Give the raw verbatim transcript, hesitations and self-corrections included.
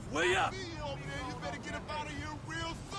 Will ya? See you, old man. You better get up out of here real